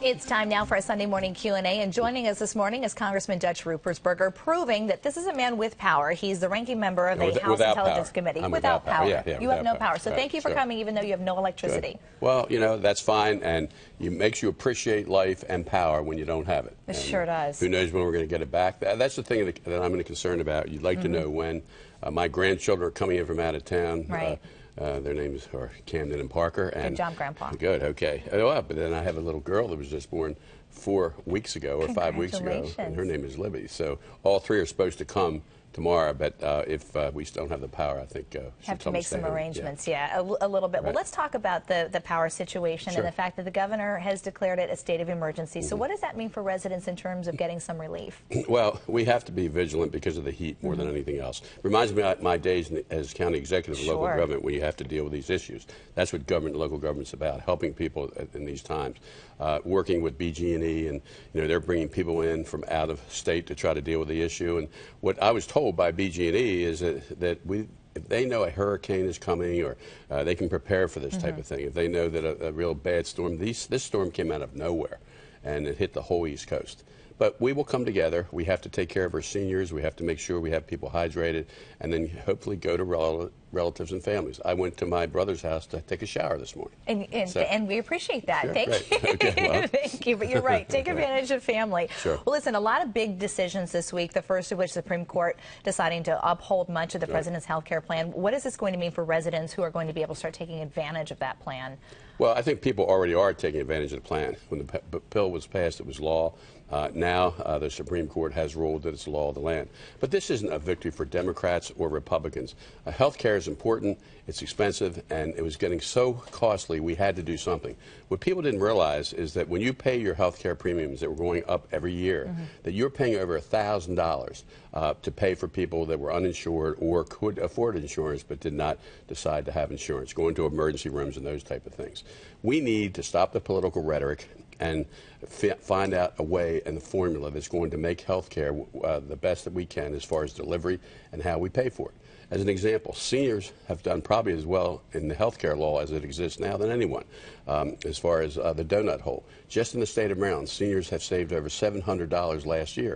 It's time now for a Sunday morning Q&A, and joining us this morning is Congressman Dutch Ruppersberger, proving that this is a man with power. He's the ranking member of the House Intelligence Committee. Without power. Yeah, you have no power. So right, thank you for coming, even though you have no electricity. Good. Well, you know, that's fine, and it makes you appreciate life and power when you don't have it. It sure does. Who knows when we're going to get it back? That's the thing that I'm concerned about. You'd like to know when. My grandchildren are coming in from out of town. Right. Their names are Camden and Parker. And good job, Grandpa. Good, okay. But then I have a little girl that was just born 4 weeks ago or 5 weeks ago, and her name is Libby. So all three are supposed to come tomorrow, but if we don't have the power, I think have to make some arrangements. Yeah, a little bit. Right. Well, let's talk about the power situation and the fact that the governor has declared it a state of emergency. So what does that mean for residents in terms of getting some relief? Well, we have to be vigilant because of the heat more than anything else. Reminds me of my days as county executive of local government, where you have to deal with these issues. That's what local government's about, helping people in these times. Working with BG&E, and they're bringing people in from out of state to try to deal with the issue. And what I was told by BG&E is that if they know a hurricane is coming, or they can prepare for this type of thing. If they know that a real bad storm, this storm came out of nowhere, and it hit the whole East Coast. But we will come together. We have to take care of our seniors. We have to make sure we have people hydrated, and then hopefully go to relatives and families. I went to my brother's house to take a shower this morning. And we appreciate that. Sure, Thank you. Okay, well. Thank you. But you're right. Take advantage of family. Sure. Well, listen, a lot of big decisions this week, the first of which the Supreme Court deciding to uphold much of the president's health care plan. What is this going to mean for residents who are going to be able to start taking advantage of that plan? Well, I think people already are taking advantage of the plan. When the bill was passed, it was law. Now the Supreme Court has ruled that it's the law of the land. But this isn't a victory for Democrats or Republicans. Health care is important, it's expensive, and it was getting so costly we had to do something. What people didn't realize is that when you pay your health care premiums that were going up every year, that you're paying over $1,000 to pay for people that were uninsured or could afford insurance but did not decide to have insurance, going to emergency rooms and those type of things. We need to stop the political rhetoric and find out a way and the formula that's going to make health care the best that we can as far as delivery and how we pay for it. As an example, seniors have done probably as well in the health care law as it exists now than anyone. As far as the donut hole, just in the state of Maryland, seniors have saved over $700 last year.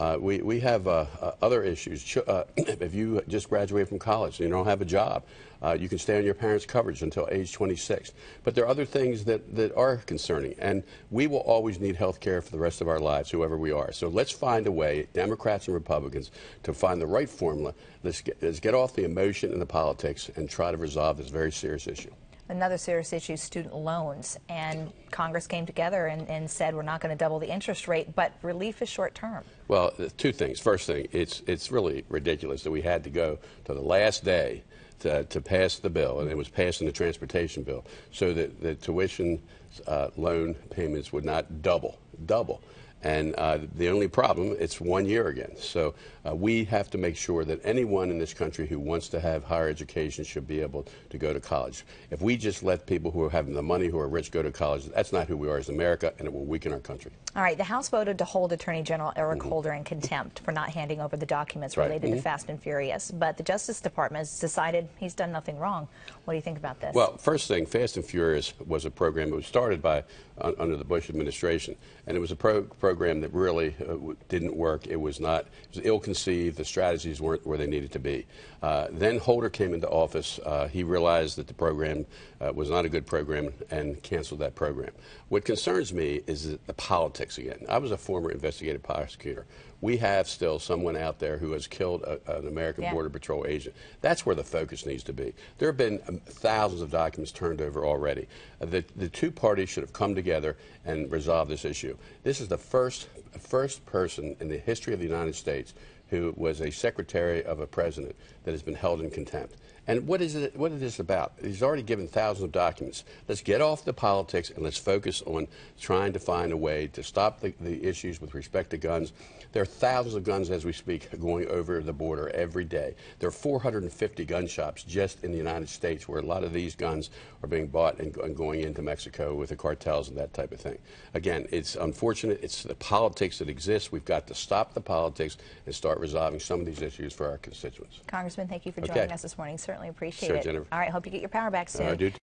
We have other issues. If you just graduated from college and you don't have a job, you can stay on your parents' coverage until age 26. But there are other things that are concerning, and we will always need health care for the rest of our lives, whoever we are. So let's find a way, Democrats and Republicans, to find the right formula. Let's get off the emotion and the politics and try to resolve this very serious issue. Another serious issue, student loans, and Congress came together and said we're not going to double the interest rate, but relief is short term. Well, two things. First thing, it's really ridiculous that we had to go to the last day to pass the bill, and it was passed in the transportation bill, so that the tuition loan payments would not double. And the only problem, it's 1 year again. So we have to make sure that anyone in this country who wants to have higher education should be able to go to college. If we just let people who are having the money, who are rich, go to college, that's not who we are as America, and it will weaken our country. All right, the House voted to hold Attorney General Eric Holder in contempt for not handing over the documents related to Fast and Furious. But the Justice Department has decided he's done nothing wrong. What do you think about this? Well, first thing, Fast and Furious was a program that was started under the Bush administration, and it was a program that really didn't work. It was ill-conceived. The strategies weren't where they needed to be. Then Holder came into office. He realized that the program was not a good program and canceled that program. What concerns me is the politics again. I was a former investigative prosecutor. We have still someone out there who has killed an American Border Patrol agent. That's where the focus needs to be. There have been thousands of documents turned over already. The two parties should have come together and resolved this issue. This is the first person in the history of the United States who was a secretary of a president that has been held in contempt. And what is this about? He's already given thousands of documents. Let's get off the politics and let's focus on trying to find a way to stop the issues with respect to guns. There are thousands of guns as we speak going over the border every day. There are 450 gun shops just in the United States where a lot of these guns are being bought and going into Mexico with the cartels and that type of thing. Again, it's unfortunate. It's the politics that exists. We've got to stop the politics and start resolving some of these issues for our constituents. Congressman, thank you for joining us this morning. Certainly appreciate it. Jennifer. All right, hope you get your power back soon.